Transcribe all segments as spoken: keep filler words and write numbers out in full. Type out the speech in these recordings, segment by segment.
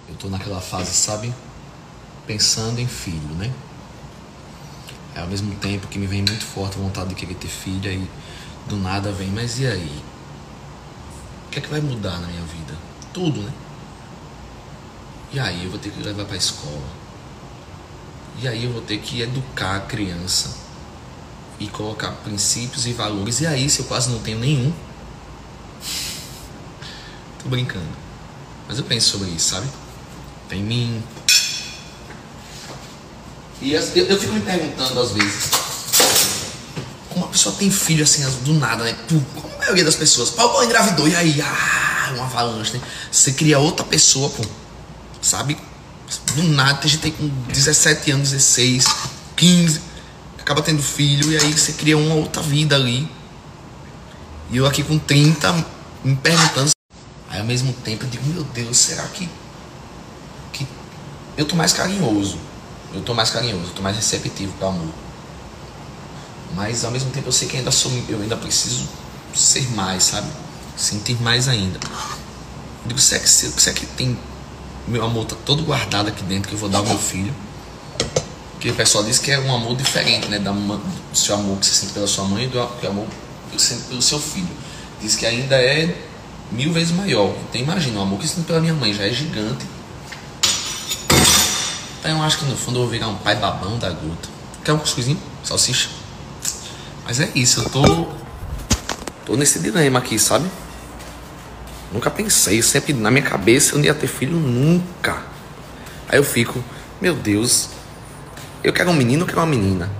Eu tô naquela fase, sabe? Pensando em filho, né? É ao mesmo tempo que me vem muito forte a vontade de querer ter filha e do nada vem, mas e aí? O que é que vai mudar na minha vida? Tudo, né? E aí eu vou ter que levar pra escola. E aí eu vou ter que educar a criança e colocar princípios e valores. E aí, se eu quase não tenho nenhum, tô brincando. Mas eu penso sobre isso, sabe? Tem mim. E eu, eu fico me perguntando às vezes, como uma pessoa tem filho assim, do nada, né? Pum, como a maioria das pessoas, pau, engravidou, e aí, ah, uma avalanche, né? Você cria outra pessoa, pô, sabe? Do nada, tem gente com dezessete anos, dezesseis, quinze, acaba tendo filho, e aí você cria uma outra vida ali. E eu aqui com trinta, me perguntando. Aí ao mesmo tempo eu digo, meu Deus, será que, que eu tô mais carinhoso? Eu tô mais carinhoso, eu tô mais receptivo pro amor. Mas ao mesmo tempo eu sei que ainda sou, eu ainda preciso ser mais, sabe? Sentir mais ainda. Eu digo, será que, será que tem... meu amor tá todo guardado aqui dentro que eu vou dar ao meu filho? Porque o pessoal diz que é um amor diferente, né? Da, do seu amor que você sente pela sua mãe e do amor que você sente pelo seu filho. Diz que ainda é mil vezes maior. Então imagina, o amor que eu sinto pela minha mãe já é gigante. Então eu acho que no fundo eu vou virar um pai babão da gota. Quer um cuscuzinho? Salsicha? Mas é isso, eu tô... tô nesse dilema aqui, sabe? Nunca pensei, sempre na minha cabeça eu não ia ter filho nunca. Aí eu fico, meu Deus, eu quero um menino ou quero uma menina?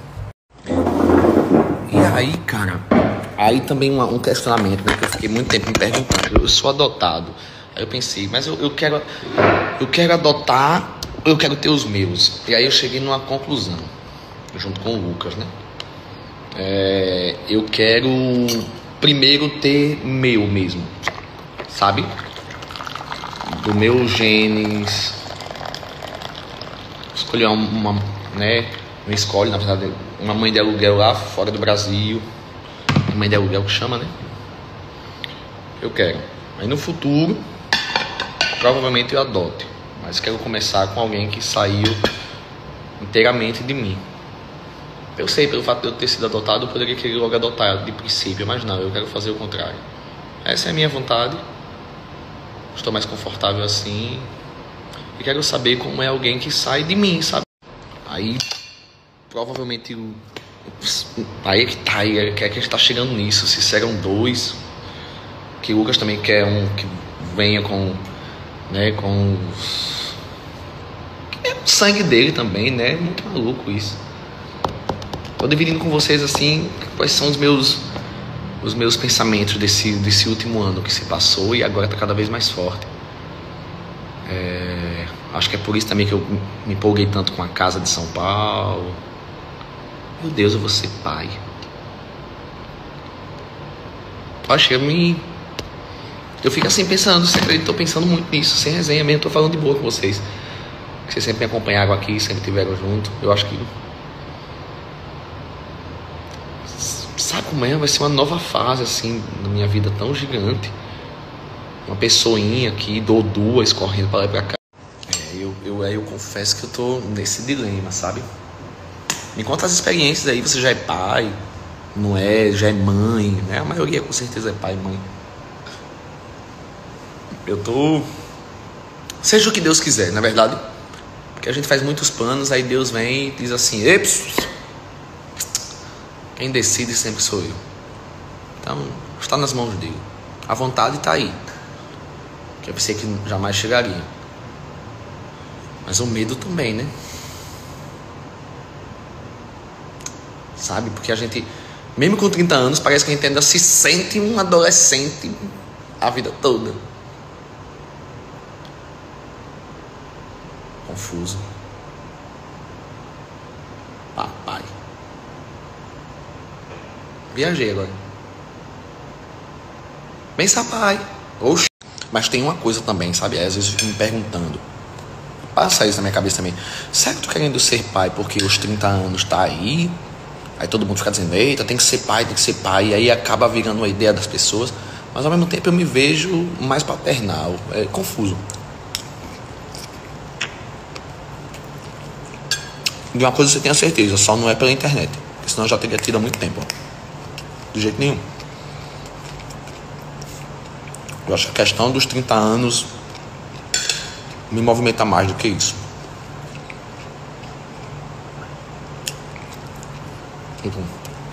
E aí, cara, aí também uma, um questionamento, né, que eu fiquei muito tempo me perguntando. Eu sou adotado. Aí eu pensei, mas eu, eu quero eu quero adotar ou eu quero ter os meus? E aí eu cheguei numa conclusão, junto com o Lucas, né? É, eu quero primeiro ter meu mesmo, sabe? Do meu genes. Escolher uma, uma, né? Não escolhe, na verdade, uma mãe de aluguel lá fora do Brasil. Mãe de aluguel que chama, né? Eu quero. Aí no futuro, provavelmente eu adote. Mas quero começar com alguém que saiu inteiramente de mim. Eu sei, pelo fato de eu ter sido adotado, eu poderia querer logo adotar de princípio, mas não, eu quero fazer o contrário. Essa é a minha vontade. Estou mais confortável assim. E quero saber como é alguém que sai de mim, sabe? Aí, provavelmente, o... aí é que tá, aí é que a gente tá chegando nisso. Se serão dois, que o Lucas também quer um que venha com, né, com é o sangue dele também, né? Muito maluco isso. Tô dividindo com vocês assim quais são os meus os meus pensamentos desse, desse último ano que se passou e agora tá cada vez mais forte. É, acho que é por isso também que eu me empolguei tanto com a casa de São Paulo. Meu Deus, eu vou ser pai. Acho que eu me... Eu fico assim pensando, sempre tô pensando muito nisso, sem resenha mesmo, tô falando de boa com vocês. Que vocês sempre me acompanharam aqui, sempre estiveram junto. Eu acho que... Sabe como é? Vai ser uma nova fase, assim, na minha vida tão gigante. Uma pessoinha aqui, dou duas, correndo pra lá e pra cá. É, eu, eu, eu confesso que eu tô nesse dilema, sabe? Me conta as experiências aí, você já é pai, não é, já é mãe, né? A maioria com certeza é pai e mãe. Eu tô... Seja o que Deus quiser, na verdade. Porque a gente faz muitos planos, aí Deus vem e diz assim, eps, quem decide sempre sou eu. Então, está nas mãos dele. A vontade está aí. Que eu pensei que jamais chegaria. Mas o medo também, né? Sabe? Porque a gente, mesmo com trinta anos, parece que a gente ainda se sente um adolescente a vida toda. Confuso. Papai. Viajei agora. Pensa, pai. Oxi. Mas tem uma coisa também, sabe? Às vezes eu fico me perguntando. Passa isso na minha cabeça também. Será que eu tô querendo ser pai porque os trinta anos tá aí? Aí todo mundo fica dizendo, eita, tem que ser pai, tem que ser pai. E aí acaba virando a ideia das pessoas. Mas ao mesmo tempo eu me vejo mais paternal. É confuso. De uma coisa você tenha certeza, só não é pela internet. Porque senão eu já teria tido há muito tempo. Ó. De jeito nenhum. Eu acho que a questão dos trinta anos me movimenta mais do que isso. Uhum.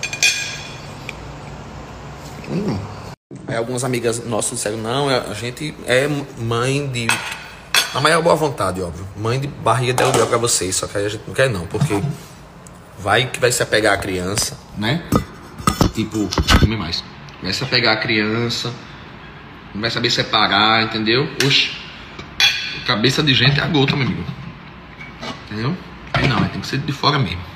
Hum. Aí algumas amigas nossas disseram, não, a gente é mãe de... A maior boa vontade, óbvio. Mãe de barriga de aluguel pra vocês. Só que aí a gente não quer não, porque vai que vai se apegar a criança, né? Tipo, come mais. Vai se apegar a criança, não vai saber separar, entendeu? Oxi, cabeça de gente é a gota, meu amigo. Entendeu? Aí não, tem que ser de fora mesmo.